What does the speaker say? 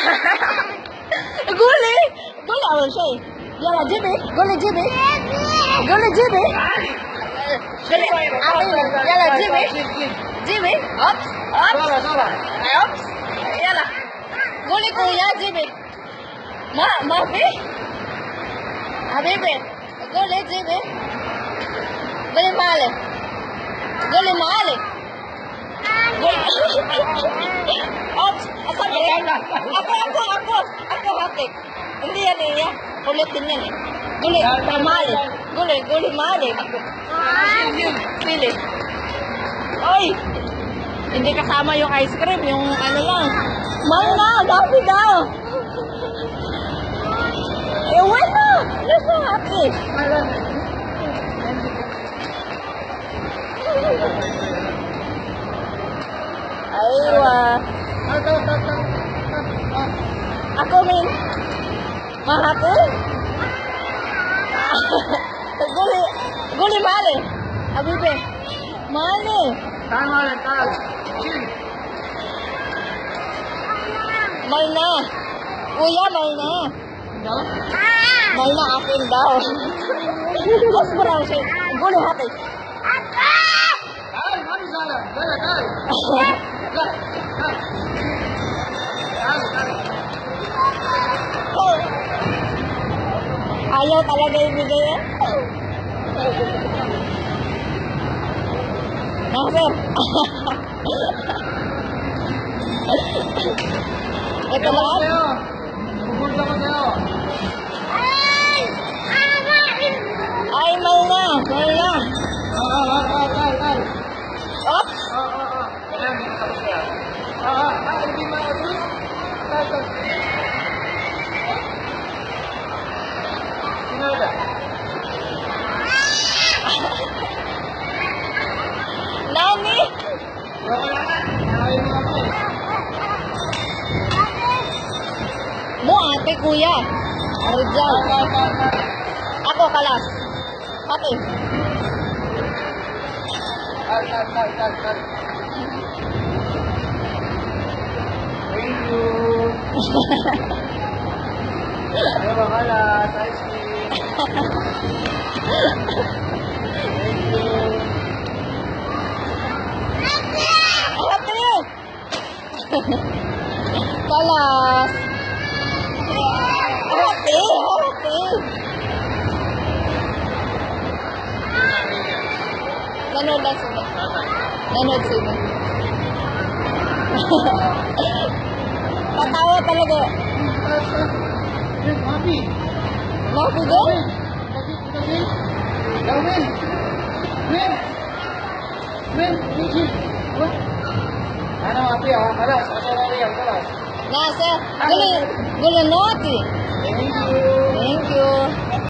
Guli! Guli awal siya eh. Yala, Jimmy. Guli, Jimmy. Guli, Jimmy. Guli, amin. Yala, Jimmy. Jimmy. Ops. Ops. Ops. Yala. Guli kuya, Jimmy. Mafi. Habibi. Guli, Jimmy. Guli mali. Guli mali. Ops. Asabi. Ako hati. Hindi yan niya. Kulit din yan eh. Guli, mali. Guli mali. Pili. Oy! Hindi kasama yung ice cream, yung ano lang. Mahal na, dami daw. Eh, wala. Nasa hati. Aywa. Ako min. Mahati? Guli mali. Habibi. Mali. Tahan. Chill. Mal na. Kuya, mal na. No? Mal na akin daw. Mas marang siya. Guli hati. Tahan, mami sana. Tahan. Ayaw talaga ibigay eh. Nasir. Ito lang. Pupunta ko sa'yo. Ay, mal na. Oops. Hindi ma-assist. Sinada. Nani? Mo ate kuya. Rizal. Ako kalas. Ate. Kal. Thank you. Ayo bakalas, ice cream. Thank you. Ate. Kalas. Ate. Nanood lang sila. Nanood sila. Patawa talaga. Happy. Mafi din? Win. Ano happy ah? Kalas. Nasa. Guli noti. Thank you. Thank you.